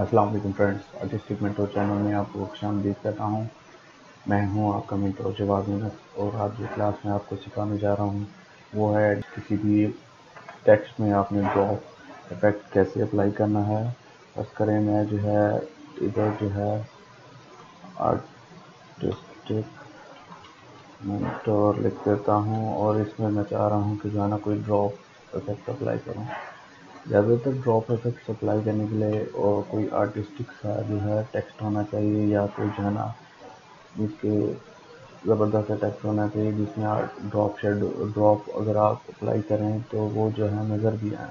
अस्सलाम वालेकुम friends, artistic mentor channel में आपको खुशामदीद कहता हूँ। मैं हूँ आपका मेंटोर जवाद यूनस और आज जो क्लास में आपको सिखाने जा रहा हूँ वो है किसी भी टेक्स्ट में आपने ड्रॉप इफेक्ट कैसे अप्लाई करना है। बस करें, मैं जो है इधर जो है आर्टिस्टिक मेंटोर लिख देता हूँ और इसमें मैं चाह रहा हूँ कि जो है ना कोई ड्रॉप इफेक्ट अप्लाई करूँ। ज़्यादातर ड्रॉप इफेक्ट अप्लाई करने के लिए और कोई आर्टिस्टिक सा जो है टेक्स्ट होना चाहिए या कोई जो है ना जिसके ज़बरदस्त टेक्स्ट होना चाहिए जिसमें ड्रॉप अगर आप अप्लाई करें तो वो जो है नज़र भी आए।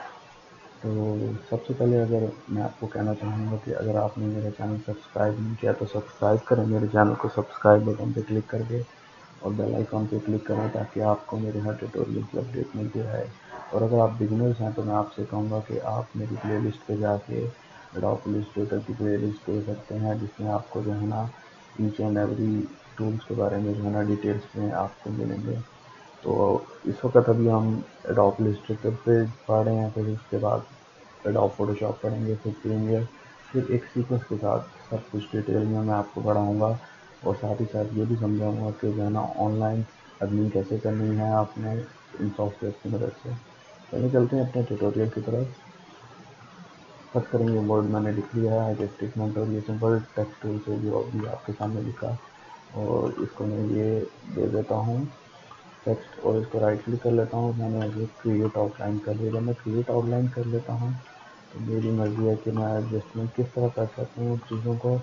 तो सबसे पहले अगर मैं आपको कहना चाहूँगा कि अगर आपने मेरा चैनल सब्सक्राइब नहीं किया तो सब्सक्राइब करें मेरे चैनल को, सब्सक्राइब बटन पे क्लिक करके और बेल आइकॉन पे क्लिक करें ताकि आपको मेरे हर ट्यूटोरियल की अपडेट मिलती रहे। और अगर आप बिगिनर्स हैं तो मैं आपसे कहूँगा कि आप मेरी प्लेलिस्ट पे जाके एडोब इलस्ट्रेटर की प्लेलिस्ट दे सकते हैं जिसमें आपको जो है ना ईच एंड एवरी टूल्स के बारे में जो है ना डिटेल्स में आपको मिलेंगे। तो इस वक्त अभी हम एडोब इलस्ट्रेटर पे पढ़ रहे हैं, फिर उसके बाद एडोब फोटोशॉप पढ़ेंगे, फिर प्रीमियर, फिर एक सीक्वेंस के साथ सब कुछ डिटेल में मैं आपको पढ़ाऊँगा और साथ ही साथ ये भी समझाऊँगा कि जो है ना ऑनलाइन अर्निंग कैसे करनी है आपने इन सॉफ्टवेयर की मदद से। चलिए चलते हैं अपने ट्यूटोरियल की तरफ। फर्स्ट करेंगे, वर्ड मैंने लिख लिया है आर्टिस्टिक मेंटोर, ये सिंपल टेक्स्ट टूल से जो अभी आपके सामने लिखा और इसको मैं ये दे देता हूँ टेक्स्ट और इसको राइट क्लिक कर लेता हूँ। मैंने ये क्रिएट आउटलाइन कर लिया। जब मैं क्रिएट आउटलाइन कर लेता हूँ तो मेरी मर्जी है कि मैं एडजस्टमेंट किस तरह कर सकता हूँ चीज़ों को।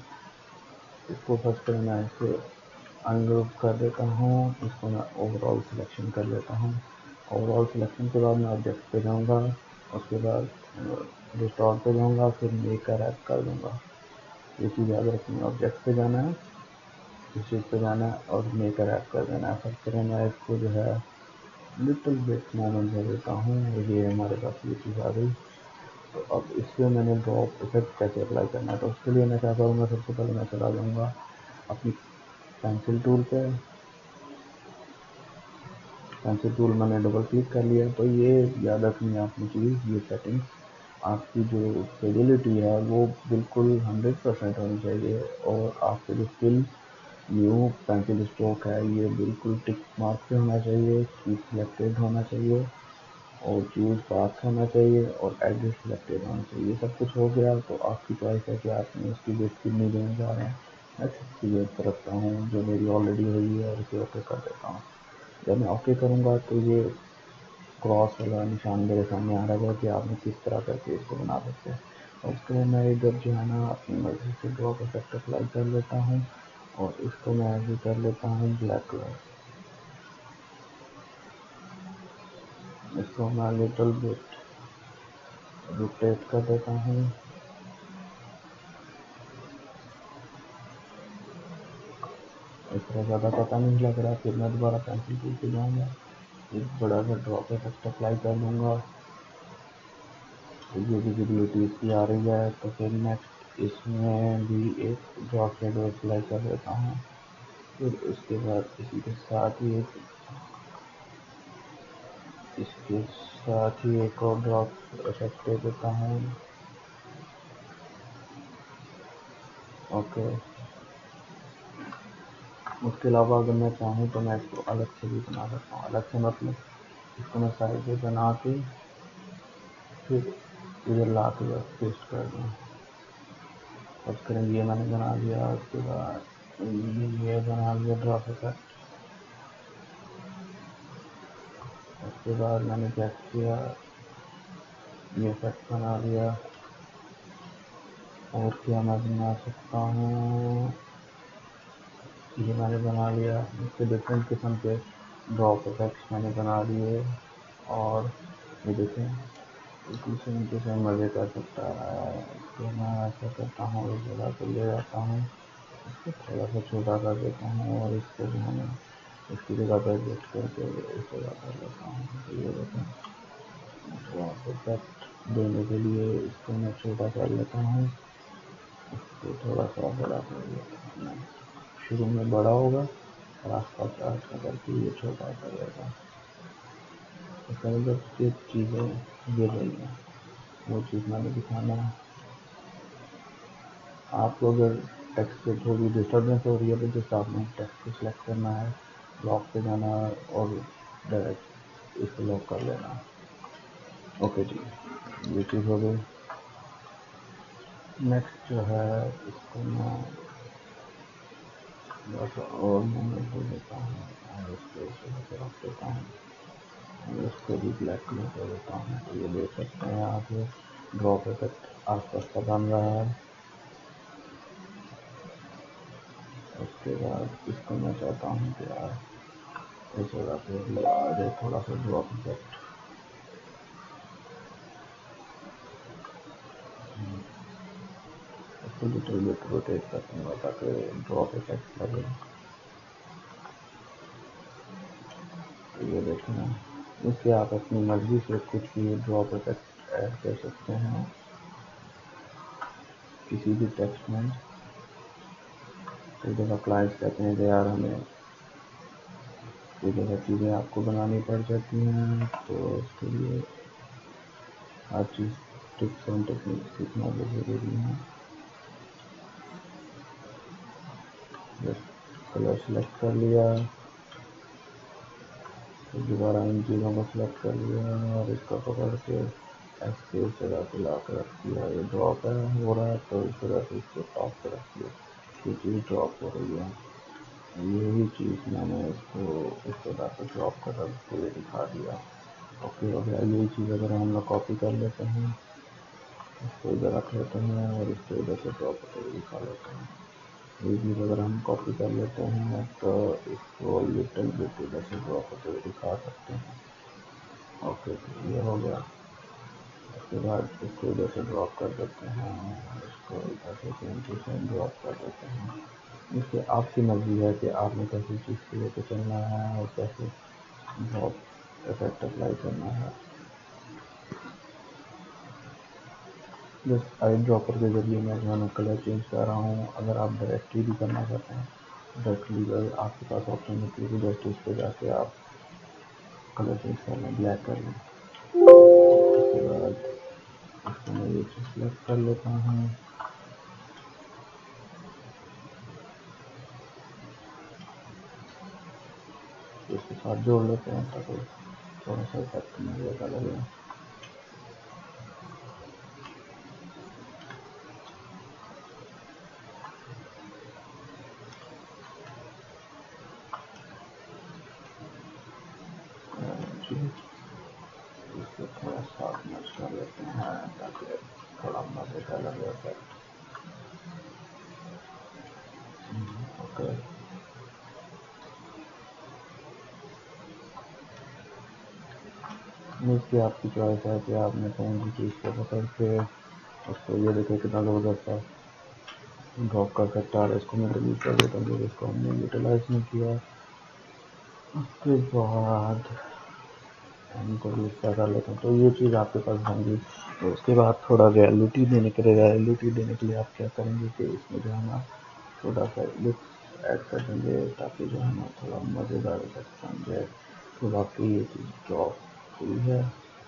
इसको फर्स्ट करें, मैं इसे अनग्रुप कर देता हूँ, इसको मैं ओवरऑल सिलेक्शन कर लेता हूँ। ओवरऑल सिलेक्शन के बाद मैं ऑब्जेक्ट पे जाऊँगा, उसके बाद डिस्टॉर्ट पे जाऊँगा, फिर मेक का रैप कर दूँगा। ये चीज़ याद रखनी है, ऑब्जेक्ट पे जाना है, इस चीज़ पे जाना है और मेक का रैप कर देना है। फर्स्ट करें, मैं इसको जो है लिटिल बिट मोमेंट दे देता हूँ। ये हमारे पास ये चीज़ आ गई। तो अब इससे मैंने ड्रॉप इफेक्ट कैसे अप्लाई करना है, तो उसके लिए मैं क्या करूँगा, सबसे पहले मैं चला जाऊँगा अपनी पेंसिल टूल पे। पेंसिल टूल मैंने डबल क्लिक कर लिया। तो ये याद रखनी है आपने चीज़, ये सेटिंग्स आपकी जो स्टेबिलिटी है वो बिल्कुल 100% होनी चाहिए और आपके जो फिल न्यू पेंसिल स्ट्रोक है ये बिल्कुल टिक मार्क पे होना चाहिए, कीप सिलेक्टेड होना चाहिए और चूज पाथ होना चाहिए और एडिट सिलेक्टेड होना चाहिए। ये सब कुछ हो गया तो आपकी चॉइस है कि आपने इसकी वेट कितनी देने जा रहे हैं। मैं 60 वेट पर रखता हूँ जो मेरी ऑलरेडी हुई है और इसे ओके कर देता हूँ। जब मैं ओके करूँगा तो ये क्रॉस वाला निशान मेरे सामने आ रहा है कि आपने किस तरह करके इसको बना सकते हैं। और उसके बाद मैं इधर जो है ना अपनी मर्जी से ड्रॉप इफेक्ट अप्लाई कर लेता हूँ और इसको मैं अभी कर लेता हूँ ब्लैक कलर। इसको मैं लिटिल बिट रोटेट कर देता हूँ। इस तरह ज़्यादा पता नहीं लग रहा। फिर मैं दोबारा पेंसिल टूल पे जाऊँगा, एक बड़ा सा ड्रॉप इफेक्ट अप्लाई कर दूँगा। ये विजिबिलिटी इसकी आ रही है तो फिर नेक्स्ट इसमें भी एक ड्रॉप शेडो अप्लाई कर देता हूँ। फिर उसके बाद इसके साथ ही एक और ड्रॉप इफेक्ट दे देता हूँ। ओके, उसके अलावा अगर मैं चाहूँ तो मैं इसको अलग से भी बना सकता हूँ। अलग से मतलब इसको मैं साइड पे बना के फिर इधर ला के बस पेस्ट कर दूँ। अब करेंगे, ये मैंने बना लिया। उसके बाद ये बना लिया ड्रॉप इफेक्ट। उसके बाद मैंने क्या किया, ये इफेक्ट बना लिया। और क्या मैं बना सकता हूँ, ये मैंने बना लिया। इसके डिफरेंट किस्म के ड्रॉप इफेक्ट्स मैंने बना लिए और ये देखें बिल्कुल सेम टू सेम मज़े कर सकता है। इसको मैं ऐसा करता हूँ, इस जगह पर ले जाता हूँ, इसको थोड़ा सा छोटा कर देता हूँ और इसको जो है ना इसकी जगह पर एडजस्ट करके इस जगह कर लेता हूँ। तो ये देखें, ड्रॉप इफेक्ट देने के लिए इसको मैं छोटा कर लेता हूँ, इसको थोड़ा सा बड़ा कर लेता हूँ। शुरू में बड़ा होगा और आसपास ऐसा करके ये छोटा कर लेगा। तो कई जब ये चीज़ें गिर रही हैं वो चीज़ मैंने दिखाना है। आपको अगर टेक्स्ट पे थोड़ी डिस्टर्बेंस हो रही है तो जैसे आपने टेक्स्ट को सिलेक्ट करना है, लॉक पे जाना है और डायरेक्ट इसको लॉक कर लेना है। ओके जी, ये चीज़ हो गई। नेक्स्ट जो है इसको मैं बस और मैं दे देता हूँ और इसको इसे रख देता हूँ और इसको भी ब्लैक कलर कर देता हूँ। तो ये देख सकते हैं यहाँ पे ड्रॉप इफेक्ट आसपास का बन रहा है। उसके बाद इसको मैं चाहता हूँ कि यार इस जगह पे भी आ जाए थोड़ा सा ड्रॉप इफेक्ट। इसको लिटिल बिट रोटेट करूँगा ताकि ड्रॉप इफेक्ट लगे। तो ये देखना, इससे आप अपनी मर्जी से कुछ भी ड्रॉप इफेक्ट ऐड कर सकते हैं किसी भी टेक्स्ट में। कई दफ़ा क्लाइंट्स कहते हैं कि यार हमें कोई जगह चीज़ें आपको बनानी पड़ जाती हैं, तो उसके लिए हर चीज़ टिप्स एंड टेक्निक सीखना भी ज़रूरी है। बस कलर सेलेक्ट कर लिया, तो दोबारा इन चीज़ों को सिलेक्ट कर लिया और इसको पकड़ के ऐसे इस जगह पे ला कर रख दिया। ये ड्रॉप है हो रहा है तो इस जगह से इसको टॉप पर रख दिया, ये चीज़ ड्रॉप हो रही है। यही चीज़ मैंने इसको इस जगह पे ड्रॉप कर हुए दिखा दिया। ओके हो गया। यही चीज़ अगर हम लोग कॉपी कर लेते हैं, इसको इधर रख लेते हैं और इसको इधर से ड्रॉप करके दिखा लेते हैं। ये चीज़ अगर हम कॉपी कर लेते हैं तो इसको लिटिल बिट इधर से ड्रॉप करके दिखा सकते हैं। ओके, ये हो गया। उसके बाद इसको इधर से ड्रॉप कर देते हैं, इसको इधर से सेम टू सेम ड्रॉप कर देते हैं। इससे आपकी मर्ज़ी है कि आपने कैसी चीज़ को लेकर चलना है और कैसे ड्रॉप इफेक्ट अप्लाई करना है। जस्ट आई ड्रॉपर के ज़रिए मैं कलर चेंज कर रहा हूँ। अगर आप डायरेक्टली भी करना चाहते हैं, डायरेक्टली अगर आपके पास ऑप्शन होती है कि जस्ट इस पर जाके आप कलर चेंज कर लें, ब्लैक कर लें। उसके बाद इसको मैं ये चीज़ सेलेक्ट कर लेता हूँ, इसके साथ जोड़ लेते हैं ताकि थोड़ा सा इफेक्ट मुझे अच्छा लगे। इसको थोड़ा साफ मैच कर लेते हैं ताकि थोड़ा मज़ेदार लगे इफेक्ट। ओके, इसकी आपकी चॉइस है कि आपने कौन सी चीज़ को पकड़ के उसको, ये देखिए कितना ज़बरदस्त है ड्रॉप का इफेक्ट आ रहा है। इसको मैं डिलीट कर देता हूँ, इसको हमने यूटिलाइज नहीं किया। उसके बाद इनको डिलीट कर लेता हूँ, तो ये चीज़ आपके पास होंगी। तो उसके बाद थोड़ा रियलिटी देने के लिए आप क्या करेंगे कि इसमें जो है ना थोड़ा सा लिप्स ऐड कर देंगे ताकि जो है ना थोड़ा मज़ेदार इफेक्ट बन जाए। तो बाकी ये चीज़ ड्रॉप हुई है।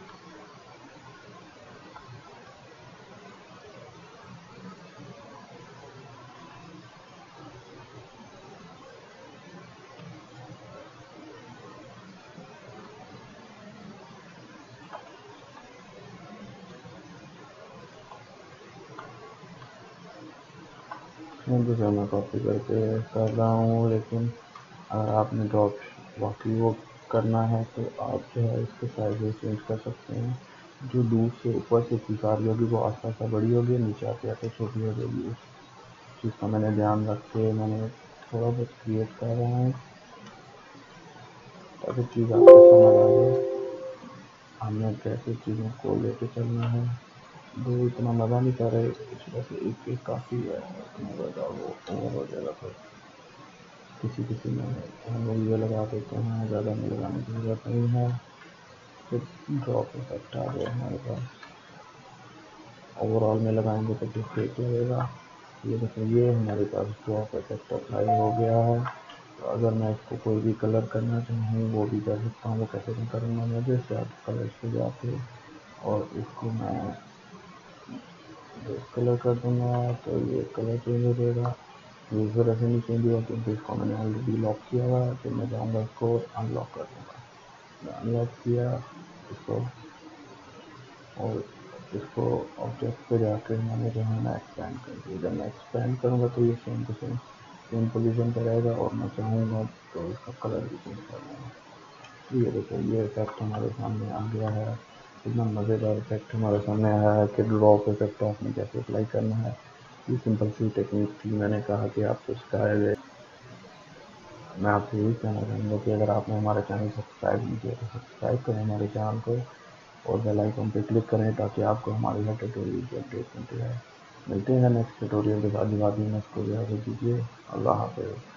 जैसे मैं कॉपी करके कर रहा हूँ, लेकिन अगर आपने ड्रॉप वाकई वो करना है तो आप जो है इसके साइज चेंज कर सकते हैं। जो दूर से ऊपर से चीज़ आ रही होगी वो आस्ता आस्ता बड़ी होगी, नीचे आते आते छोटी हो जाएगी। उस चीज़ का मैंने ध्यान रख के मैंने थोड़ा बहुत क्रिएट कर रहा हूँ ताकि चीज़ आपको समझ आ जाए हमने कैसे चीज़ों को लेके चलना है। वो इतना मज़ा नहीं कर रहे, इस वजह से एक एक काफ़ी है, इतना ज़्यादा वो ओवर हो जाएगा। फिर किसी में हम लोग ये लगा देते हैं, ज़्यादा में लगाने की ज़रूरत नहीं है। फिर ड्रॉप इफेक्ट आ गया हमारे पास। ओवरऑल में लगाएंगे तो फिर फेक लगेगा। ये देखो, ये हमारे पास ड्रॉप इफेक्ट अप्लाई हो गया है। तो अगर मैं इसको कोई भी कलर करना चाहूँ वो भी कर सकता हूँ। वो कैसे मैं करूँगा, मैं जैसे आप कलर्स पे जाके और इसको मैं बेस कलर कर दूंगा तो ये कलर चेंज हो जाएगा। ये फिर ऐसे नहीं चेंज हुआ क्योंकि इसको मैंने ऑलरेडी लॉक किया हुआ है। तो मैं जाऊँगा इसको अनलॉक कर दूँगा। अनलॉक किया इसको और इसको ऑब्जेक्ट पे जाके मैंने जो है ना एक्सपेंड कर दिया। जब मैं एक्सपेंड करूँगा तो ये सेम टू सेम पोजीशन पर रहेगा और मैं चाहूँगा तो इसका कलर भी चेंज कर दूँगा। ये देखो ये इफेक्ट हमारे सामने आ गया है। इतना मज़ेदार इफेक्ट हमारे सामने आया है कि ड्रॉप इफेक्ट आपने कैसे अप्लाई करना है। ये सिंपल सी टेक्निक थी, मैंने कहा कि आपको सिखाया जाए। मैं आपसे यही कहना चाहूँगा कि अगर आपने हमारा चैनल सब्सक्राइब नहीं किया तो सब्सक्राइब करें हमारे चैनल को और बेल आइकन पे क्लिक करें ताकि आपको हमारे हर ट्यूटोरियल की अपडेट मिलती रहे। मिलते हैं नेक्स्ट ट्यूटोरियल के साथ। दिवाली में इसको इजाज़त दीजिए। अल्लाह हाफ़िज़।